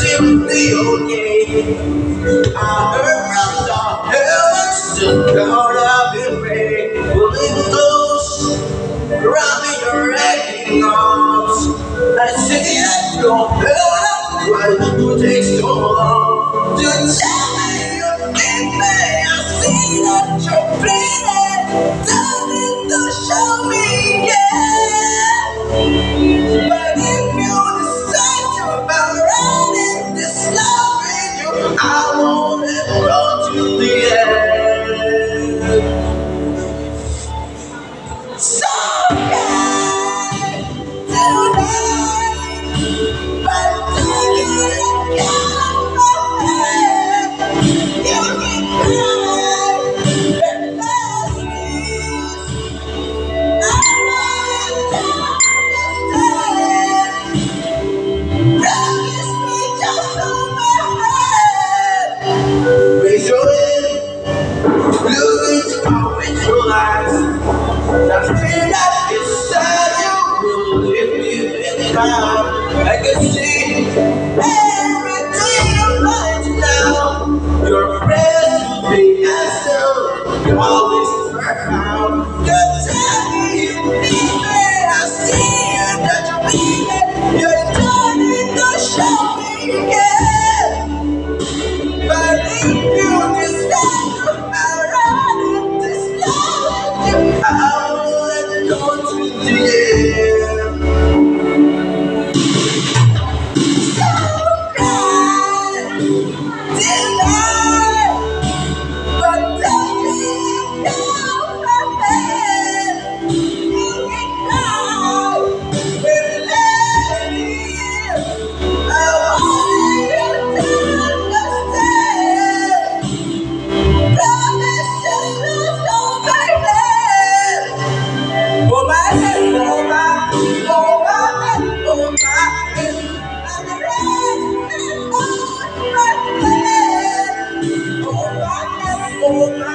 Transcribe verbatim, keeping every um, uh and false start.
simply okay. I heard from the heavens to God I've been praying. Will it close around me your aching arms? I see it go hell why it takes so long to tell me you need me. I see that you're bleeding, telling to show me, yeah. But if you decide to about running this love in you, I won't let go to the end. So bad tonight, but taking it out of my head. You can cry and last tears. I want to understand. Promise me just on my head. Raise your head, look into my wistful eyes. The fear that inside you will lift you in time. I can see everything you find now. Your prayers will be answered. You always turn out. You tell me you need me. I see you that you need it. You're turning to show me again. But if you decide to run this love, I will let it go to the end. So bad tonight, but taking down my head. You can cry and let me. I want you to understand. Promise to lose all my head. Oh my head, oh my, oh my head, oh my head. I'm red and on my head. Oh my head, oh my.